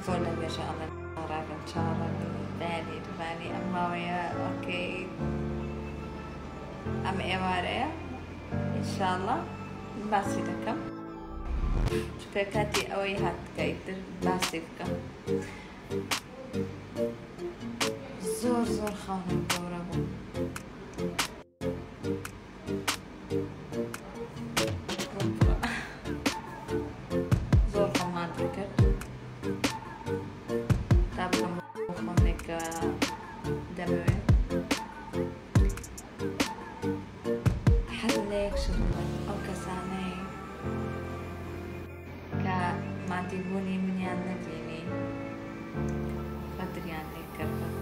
فۆلە بێژاڵە ڕاگەم چاڕەنی بانی دوبانی ئەماوەیە ئۆکەی ئەم ئێوارەیە ئینشاءڵڵا باسی دەکەم چونکە کاتی ئەوەی هاتکەیتر باسی بکەم زۆر زۆر خاونم گەورە بوو زۆر خۆمان دەکرد تا بکەم بۆ خۆمێکە دەمەوێت حەز لە یەک شت بڵێم ئەو کەسانەی کە مادیبوونی منیان نەبینی قەدریان لێ کردن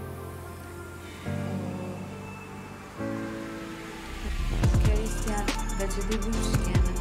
کەویستیان بەجددی بشکێنن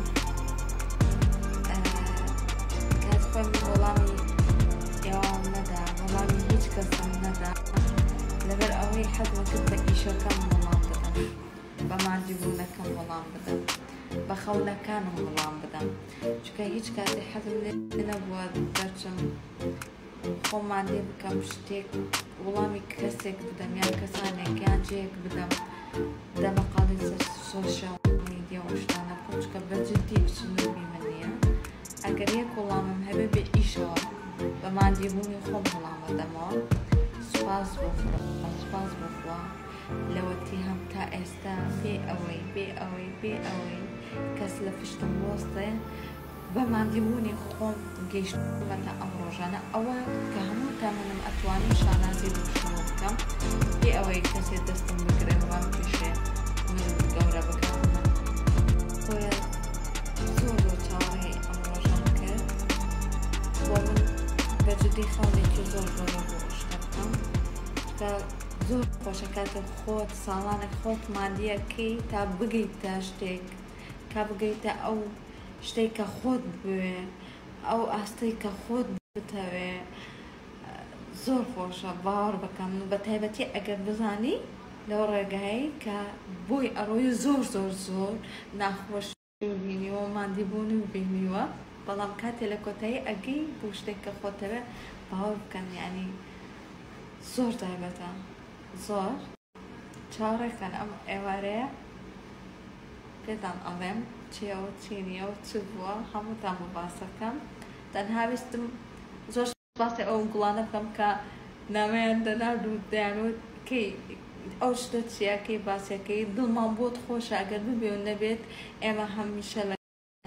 کات خۆم وەڵامی ئێوام نەدا وەڵامی هیچ کەسم نەدا لەبەر ئەوەی حەزم کرد بە ئیشەکەم وەڵام بدەم بە مادیبوونەکەم وەڵام بدەم بە خەونەکانم وەڵام بدەم چونکە هیچ کاتێ حەزم لێ نەبووە دەرچم خۆمان لێ بکەم شتێک وەڵامی کەسێک بدەم یان کەسانێک یان جێیەک بدەم دەمەقاڵی سۆشیاڵ میدیا و شتانە بکەم چونکە بەجددی بچنوبی من نییە ئەگەر یەک وەڵامم هەبێ بێ ئیشەوە بە مادیبوونی خۆم وەڵام بدەمەوە سوپاس بۆ خوا لەوەتی هەم تا ئێستا بێ ئەوەی کەس لە پشتم وەستێ بە مادیبوونی خۆم گەیشتمەتە ئەم ڕۆژانە ئەوە کە هەموو تا منم ئەتوانم شانازی بکشمەوە بکەم بێ ئەوەی کەسێ دەستم بگرێ وام پێشێ من گەورە بکەم خۆیە زۆر چاوەڕێی ئەم ڕۆژان کرد بۆ من بەجددی خەونێکی زۆر گەورە بۆ شتە بکەم کە زۆر خۆشە کاتە خۆت ساڵانێک خۆت مادیەکەی تا بگەیتە شتێک کا بگەیتە ئەو شتێک کە خۆت بوێ ئەو ئاستەی کە خۆت بتەوێ زۆر خۆشە باوەڕ بکەم بە تایبەتی ئەگەر بزانی لەو ڕێگایی کە بۆی ئەڕۆی زۆر ناخۆش بینیوە مادیبوونی و بینیوە بەڵام کاتێ لە کۆتایی ئەگەی بۆ شتێک کە خۆتەوێ باوەڕ بکەن یعنی زۆر تایبەتە زۆر چاوەڕێکەن ئەم ئێوارەیە پێتان ئەڵێم چێوە چینیە و چ بووە هەمووتان بۆ باسەکەم تەنها ویستم زۆر باسی ئەو گوڵانە بکەم کە نامەیان دەنارد و دەیانوت کەی ئەو شتە چیاکەی باسیەکەی دڵمان بۆت خۆشە ئەگەر ببێ و نەبێت ئێمە هەمیشە لە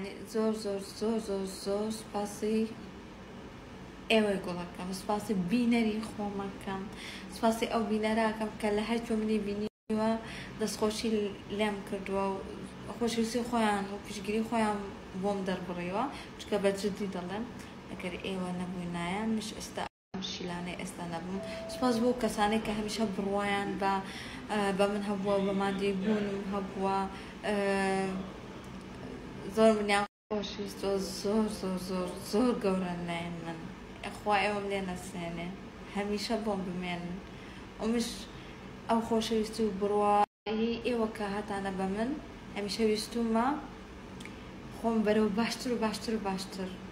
زۆر سپاسی ئێوەی گوڵەکەم سپاسی بینەری خۆمەکەم سپاسی ئەو بینەراکەم کە لە هەر منی بینیوە دەستخۆشی لێم کردووە و خۆشویستی خۆیان و پشتگیری خۆیان بۆم دەربڕیوە چکە بەجددی دەڵێم ئەگەر ئێوە نەبووینایە مش ئێستا ئەم شیلانەی ئێستا نەبووم سپاس بۆ کەسانێک کە هەمیشە بڕوایان بە من هەبووە بە مادیبوونم هەبووە زۆر منیان خۆشویستۆ زۆر گەورە لایەن من خوا ئێوەم لێ نەسێنێ هەمیشە بۆم بمێنن ئەومش ئەو خۆشەویستی و بڕوایی ئێوە کە هاتانە بە من هەمیشە ویستومە خۆم بەرەو باشتر